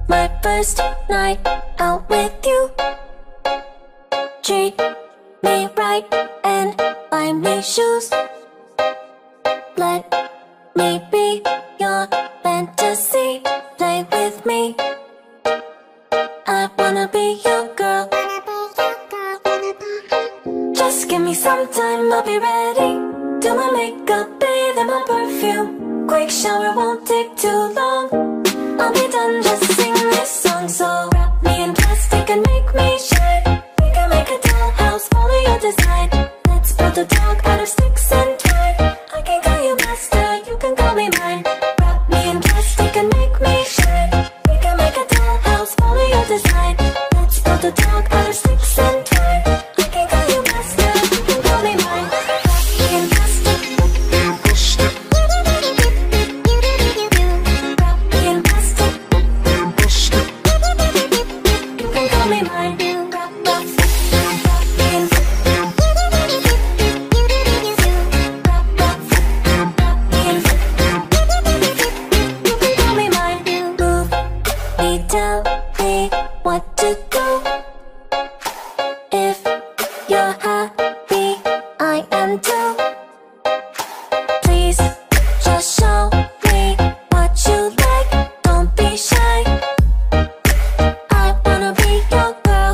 my first night out with you. Treat me right and buy me shoes. Let me be your fantasy. Play with me. I wanna be your girl. Just give me some time, I'll be ready. Do my makeup, bathe in my perfume. Quick shower won't take too long. I'll be done, just sing this song. So wrap me in plastic and make me shine. We can make a dollhouse, follow your design. Let's build a dog out of sticks and twine. I can call you master, you can call me mine. Wrap me in plastic and make me shine. We can make a dollhouse, follow your design. Let's build a dog out of sticks and twine. I can call you master, you can call me mine. Wrap me in plastic. Wrap me in plastic. You can call me mine. Wrap me in tell me what to do. If you're happy, I am too. Please just show me what you like. Don't be shy. I wanna be your girl.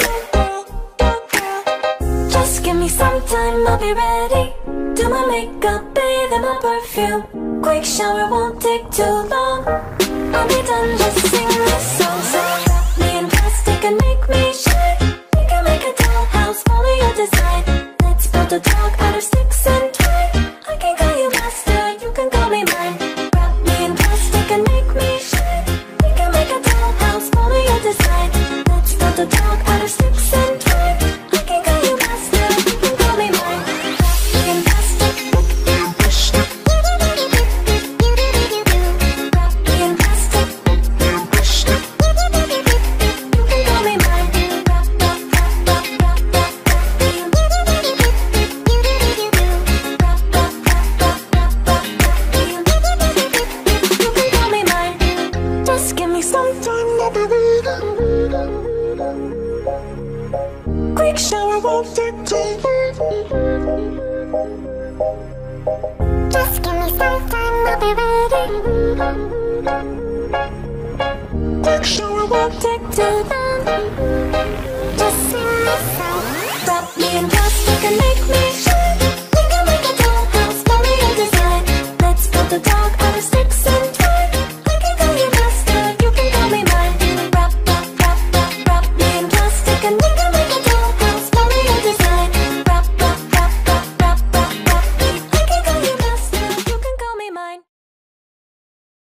Just give me some time, I'll be ready. Do my makeup, bathe in my perfume. Quick shower won't take too long. I'll be done, just sing this song. So wrap me in plastic and make me shine. We can make a dollhouse, follow your design. Let's build a dog out of sticks and twine. I can call you master, you can call me mine. Wrap me in plastic and make me shine. We can make a dollhouse, follow your design. Let's build a dog out of sticks and twine. I can call you master, you can call me mine. Wrap me in plastic. Quick shower won't take too long. Just give me some time, I'll be ready. Quick shower won't take too long. Just sing this song. Wrap me in plastic and make me shine. We can make a dollhouse, follow your design. Let's build a dog out of sticks and